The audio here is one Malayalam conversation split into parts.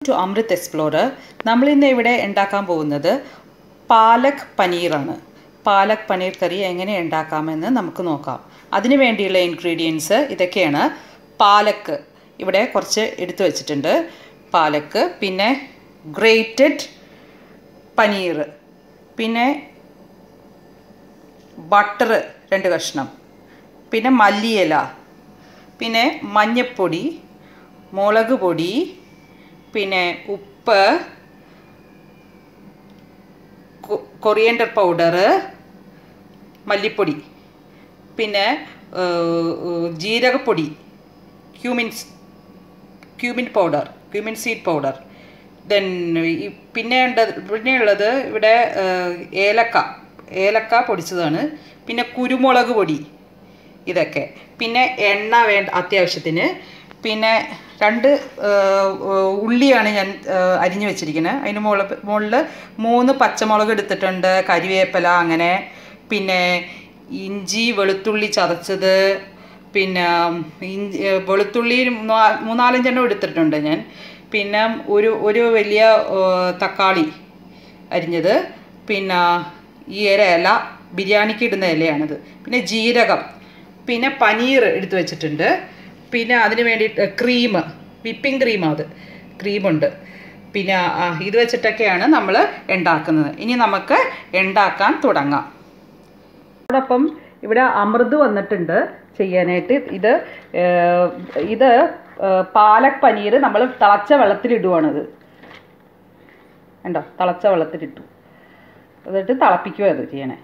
To Amrit explorer. നമ്മളിന്ന് ഇവിടെ ഉണ്ടാക്കാൻ പോകുന്നത് പാലക് പനീറാണ്. പാലക് പനീർ കറി എങ്ങനെ ഉണ്ടാക്കാമെന്ന് നമുക്ക് നോക്കാം. അതിനു വേണ്ടിയുള്ള ഇൻഗ്രീഡിയൻസ് ഇതൊക്കെയാണ്. പാലക്ക് ഇവിടെ കുറച്ച് എടുത്തു വച്ചിട്ടുണ്ട്. പാലക്ക്, പിന്നെ ഗ്രേറ്റഡ് പനീർ, പിന്നെ ബട്ടർ 2 കഷ്ണം, പിന്നെ മല്ലിയില, പിന്നെ മഞ്ഞൾപ്പൊടി, മുളക് പൊടി, പിന്നെ ഉപ്പ്, കൊറിയൻഡർ പൗഡർ, മല്ലിപ്പൊടി, പിന്നെ ജീരകപ്പൊടി, cumin powder, cumin seed powder. Then പിന്നെയുള്ളത് ഇവിടെ ഏലക്ക പൊടിച്ചതാണ്, പിന്നെ കുരുമുളക് പൊടി, ഇതൊക്കെ. പിന്നെ എണ്ണ അത്യാവശ്യത്തിന്, പിന്നെ 2 ഉള്ളിയാണ് ഞാൻ അരിഞ്ഞു വെച്ചിരിക്കുന്നത്. അതിന് മുകളിൽ 3 പച്ചമുളക് എടുത്തിട്ടുണ്ട്, കരിവേപ്പില, അങ്ങനെ. പിന്നെ ഇഞ്ചി വെളുത്തുള്ളി ചതച്ചത്, പിന്നെ വെളുത്തുള്ളി 3-4 എണ്ണം എടുത്തിട്ടുണ്ട് ഞാൻ. പിന്നെ ഒരു വലിയ തക്കാളി അരിഞ്ഞത്, പിന്നെ ഈ ഇല ബിരിയാണിക്ക് ഇടുന്ന ഇലയാണിത്. പിന്നെ ജീരകം, പിന്നെ പനീർ എടുത്തു വെച്ചിട്ടുണ്ട്. പിന്നെ അതിന് വേണ്ടിയിട്ട് വിപ്പിംഗ് ക്രീമുണ്ട്. പിന്നെ ഇത് വെച്ചിട്ടൊക്കെയാണ് നമ്മൾ ഉണ്ടാക്കുന്നത്. ഇനി നമുക്ക് ഉണ്ടാക്കാൻ തുടങ്ങാം. അതോടൊപ്പം ഇവിടെ അമൃത് വന്നിട്ടുണ്ട് ചെയ്യാനായിട്ട്. ഇത് പാലക് പനീർ നമ്മൾ തിളച്ച വെള്ളത്തിലിടുവാണിത്. ഉണ്ടോ, തിളച്ച വെള്ളത്തിലിട്ടു. എന്നിട്ട് തിളപ്പിക്കുക അത് ചെയ്യണേ.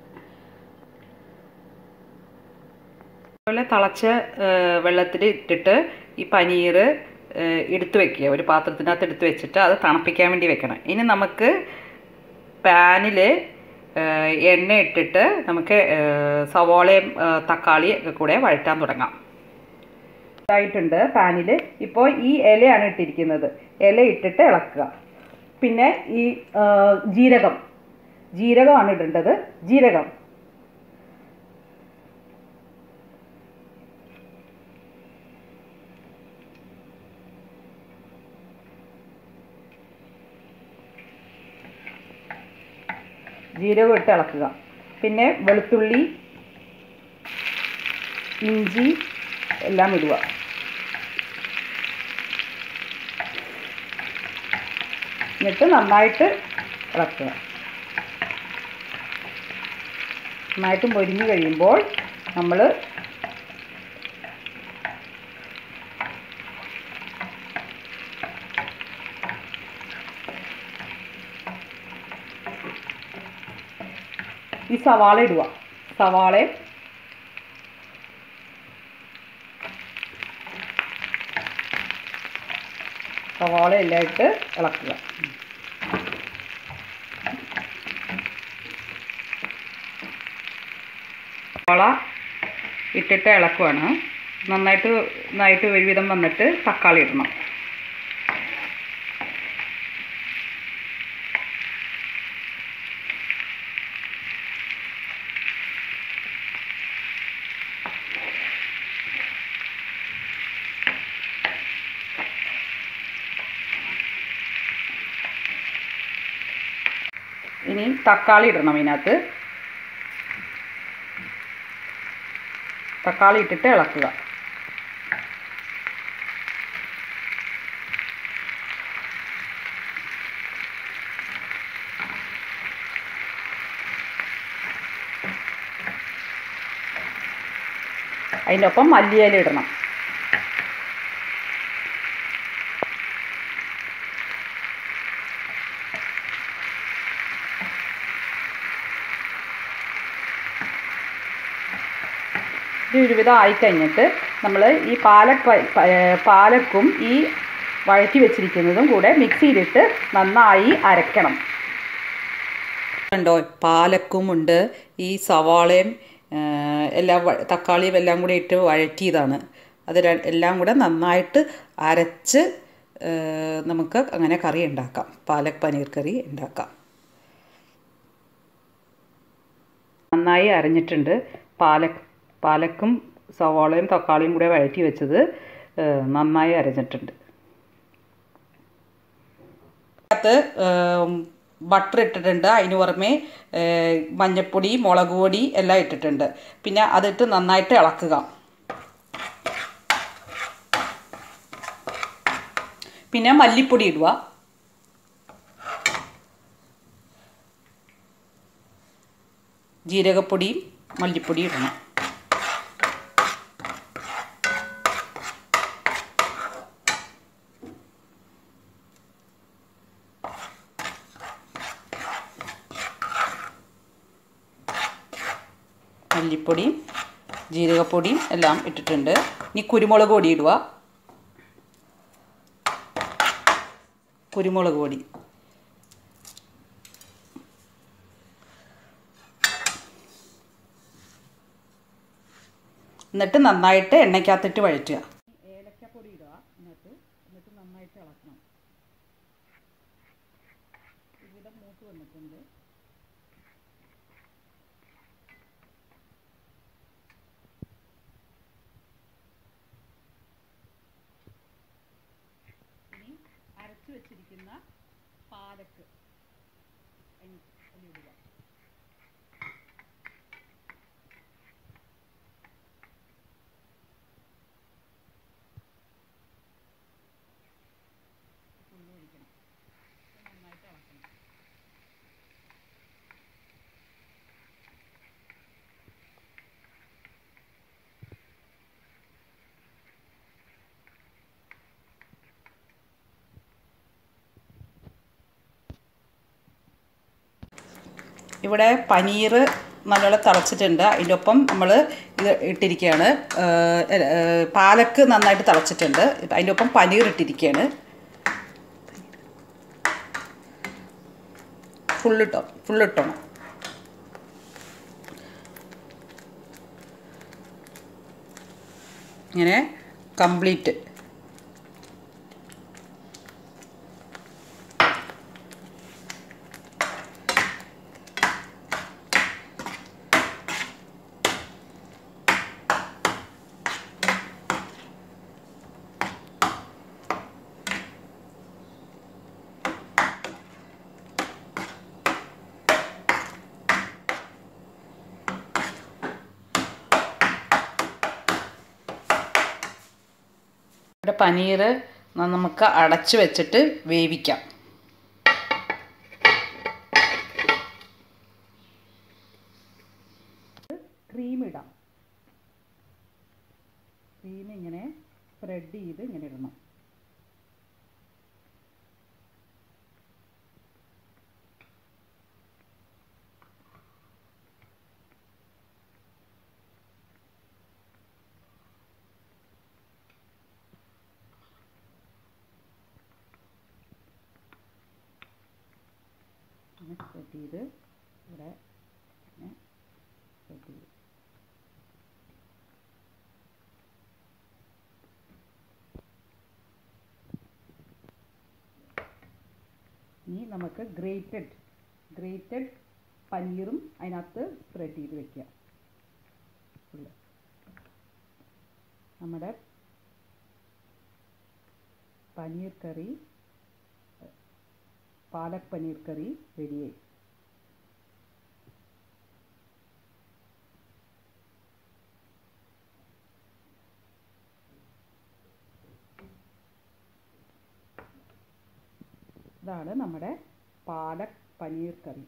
അതുപോലെ തിളച്ച വെള്ളത്തിൽ ഇട്ടിട്ട് ഈ പനീർ എടുത്തു വെക്കുക. ഒരു പാത്രത്തിനകത്ത് എടുത്ത് വെച്ചിട്ട് അത് തണുപ്പിക്കാൻ വേണ്ടി വെക്കണം. ഇനി നമുക്ക് പാനിൽ എണ്ണ ഇട്ടിട്ട് നമുക്ക് സവാളയും തക്കാളിയും ഒക്കെ കൂടെ വഴറ്റാൻ തുടങ്ങാം. ഇതായിട്ടുണ്ട് പാനിൽ. ഇപ്പോൾ ഈ ഇലയാണ് ഇട്ടിരിക്കുന്നത്. ഇല ഇട്ടിട്ട് ഇളക്കുക. പിന്നെ ഈ ജീരകമാണ് ഇടേണ്ടത്. ജീരകം ഇട്ട് ഇളക്കുക. പിന്നെ വെളുത്തുള്ളി, ഇഞ്ചി എല്ലാം ഇടുക. എന്നിട്ട് നന്നായിട്ട് ഇളക്കുക. നന്നായിട്ട് മൊരിഞ്ഞ് കഴിയുമ്പോൾ നമ്മൾ ഈ സവാള ഇടുക. സവാള എല്ലാം ഇട്ട് ഇളക്കുക. സവാള ഇട്ടിട്ട് ഇളക്കുവാണ്. നന്നായിട്ട് ഒരുവിധം വന്നിട്ട് തക്കാളി ഇടണം. ഇനി തക്കാളി ഇടണം. ഇതിനകത്ത് തക്കാളി ഇട്ടിട്ട് ഇളക്കുക. അതിനൊപ്പം മല്ലിയില ഇടണം. ഇത് ഒരുവിധം ആയിക്കഴിഞ്ഞിട്ട് നമ്മൾ ഈ പാലക്കും ഈ വഴറ്റി വെച്ചിരിക്കുന്നതും കൂടെ മിക്സിയിലിട്ട് നന്നായി അരയ്ക്കണം. കണ്ടോ, പാലക്കും ഉണ്ട്, ഈ സവാളയും തക്കാളിയും എല്ലാം കൂടെ ഇട്ട് വഴറ്റിയതാണ്. അത് എല്ലാം കൂടെ നന്നായിട്ട് അരച്ച് നമുക്ക് അങ്ങനെ കറി ഉണ്ടാക്കാം. പാലക് പനീർ കറി ഉണ്ടാക്കാം. നന്നായി അരഞ്ഞിട്ടുണ്ട്. പാലക്കും സവാളയും തക്കാളിയും കൂടെ വഴറ്റി വെച്ചത് നന്നായി അരഞ്ഞിട്ടുണ്ട്. എണ്ണയ്ക്കകത്ത് ബട്ടർ ഇട്ടിട്ടുണ്ട്. അതിന് പുറമെ മഞ്ഞൾപ്പൊടി, മുളക് പൊടി എല്ലാം ഇട്ടിട്ടുണ്ട്. പിന്നെ അതിട്ട് നന്നായിട്ട് ഇളക്കുക. പിന്നെ മല്ലിപ്പൊടി ഇടുക. ജീരകപ്പൊടിയും മല്ലിപ്പൊടിയും ഇടണം. മല്ലിപ്പൊടിയും ജീരകപ്പൊടിയും എല്ലാം ഇട്ടിട്ടുണ്ട്. ഇനി കുരുമുളക് പൊടി ഇടുക. കുരുമുളക് പൊടി എന്നിട്ട് നന്നായിട്ട് എണ്ണയ്ക്കകത്തിട്ട് വഴറ്റുക. ഏലക്കപ്പൊടി ഇടുക എന്നിട്ട് നന്നായിട്ട് ഇളക്കണം. ഇവിടെ മൂത്ത് വന്നിട്ടുണ്ട്. ഇനി അരച്ചു വെച്ചിരിക്കുന്ന പാലക്ക് അതിലിടുക. ഒഴിക്കണം. നന്നായിട്ട് ഇളക്കണം. ഇവിടെ പനീർ നല്ലോണം തിളച്ചിട്ടുണ്ട്. അതിൻ്റെ ഒപ്പം നമ്മൾ ഇത് ഇട്ടിരിക്കുകയാണ്. പാലക്ക് നന്നായിട്ട് തിളച്ചിട്ടുണ്ട്. അതിൻ്റെ ഒപ്പം പനീർ ഇട്ടിരിക്കുകയാണ്. ഫുള്ളിട്ടോണം. ഇങ്ങനെ കംപ്ലീറ്റ്. ഇവിടെ പനീർ നമുക്ക് അടച്ചു വെച്ചിട്ട് വേവിക്കാം. ക്രീം ഇടാം. ക്രീം ഇങ്ങനെ സ്പ്രെഡ് ചെയ്ത് ഇങ്ങനെ ഇടണം. സെറ്റ് ചെയ്ത് ഇവിടെ സെറ്റ് ചെയ്ത് ഇനി നമുക്ക് ഗ്രേറ്റഡ് പനീറും അതിനകത്ത് സ്പ്രെഡ് ചെയ്ത് വെക്കുക. നമ്മുടെ പനീർ കറി, പാലക് പനീർ കറി റെഡിയായി. ഇതാണ് നമ്മുടെ പാലക് പനീർ കറി.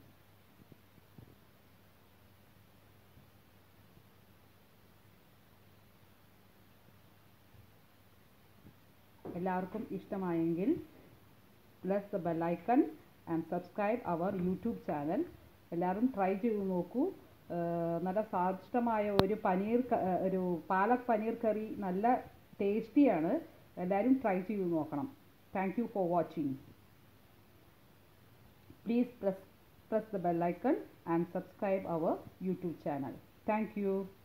എല്ലാവർക്കും ഇഷ്ടമായെങ്കിൽ press the bell icon and subscribe our YouTube channel. എല്ലാവരും ട്രൈ ചെയ്ത് നോക്കൂ. നല്ല സ്വാദിഷ്ടമായ ഒരു പാലക് പനീർ കറി നല്ല ടേസ്റ്റിയാണ്. എല്ലാവരും ട്രൈ ചെയ്ത് നോക്കണം. Thank you for watching. Please press the bell icon and subscribe our YouTube channel. Thank you.